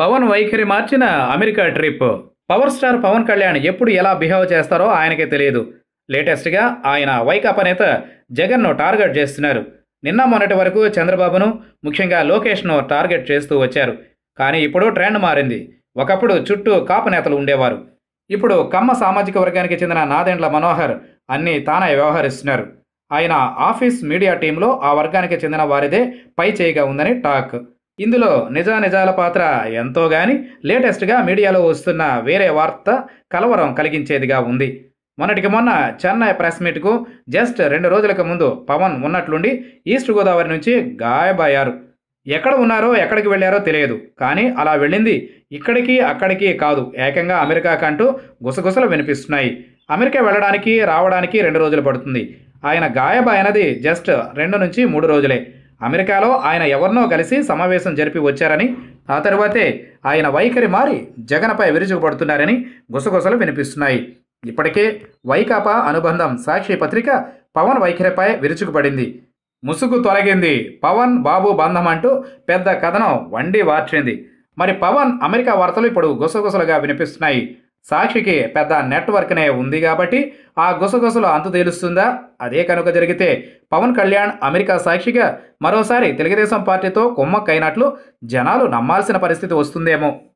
పవన్ వైఖరి మార్చిన America trip. Power star Pawan Kalyan ఎప్పుడు ఎలా బిహేవ్ చేస్తారో ఆయనకే తెలియదు. లేటెస్ట్గా ఆయన వైకాపా నేత జగన్ను టార్గెట్ చేస్తున్నారు. నిన్న మొన్నటి వరకు చంద్రబాబును, ముఖ్యంగా లోకేష్ను టార్గెట్ చేస్తూ వచ్చారు. కానీ ఇప్పుడు ట్రెండ్ మారింది. ఒకప్పుడు చుట్టూ కాపు నేతలు ఉండేవారు. ఇప్పుడు కమ్మ సామాజిక వర్గానికి చెందిన నాదెండ్ల మనోహర్ అన్నీ తానే వ్యవహరిస్తున్నారు. ఆయన ఆఫీస్ మీడియా టీంలో ఆ వర్గానికి చెందిన వారిదే పై చేయిగా ఉందని టాక్. ఇందులో నిజానిజాల పాత్ర ఎంతో గాని లేటెస్ట్గా మీడియాలో వస్తున్న వేరే వార్త కలవరం కలిగించేదిగా ఉంది. మొన్నటికి మొన్న చెన్నై ప్రెస్ మీట్కు జస్ట్ 2 రోజులకు ముందు పవన్ ఉన్నట్లుండి ఈస్ట్ గోదావరి నుంచి గాయబయ్యారు. ఎక్కడ ఉన్నారో ఎక్కడికి వెళ్ళారో తెలియదు. కానీ అలా వెళ్ళింది ఇక్కడికి అక్కడికి కాదు, ఏకంగా అమెరికాకంటూ గుసగుసలు వినిపిస్తున్నాయి. అమెరికా వెళ్ళడానికి రావడానికి 2 రోజులు పడుతుంది. ఆయన గాయబైనది జస్ట్ 2 నుంచి 3 రోజులే. అమెరికాలో ఆయన ఎవరినో కలిసి సమావేశం జరిపి వచ్చారని, ఆ తరువాతే ఆయన వైఖరి మారి జగన్పై విరుచుకుపడుతున్నారని గుసగుసలు వినిపిస్తున్నాయి. ఇప్పటికే వైకాపా అనుబంధం సాక్షి పత్రిక పవన్ వైఖరిపై విరుచుకుపడింది. ముసుగు తొలగింది, పవన్ బాబు బంధం అంటూ పెద్ద కథనం వండి వార్చింది. మరి పవన్ అమెరికా వార్తలు ఇప్పుడు గుసగుసలుగా వినిపిస్తున్నాయి. సాక్షికి పెద్ద నెట్వర్క్నే ఉంది కాబట్టి ఆ గుసగుసలు అంతు తేలుస్తుందా? అదే కనుక జరిగితే పవన్ కళ్యాణ్ అమెరికా సాక్షిగా మరోసారి తెలుగుదేశం పార్టీతో కుమ్మక్కైనట్లు జనాలు నమ్మాల్సిన పరిస్థితి వస్తుందేమో.